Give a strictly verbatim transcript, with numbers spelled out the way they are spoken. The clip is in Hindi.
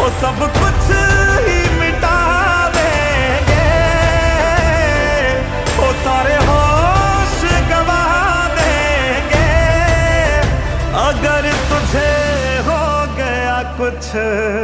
वो सब कुछ ही मिटा देंगे, वो सारे होश गवा देंगे। अगर तुझे हो गया कुछ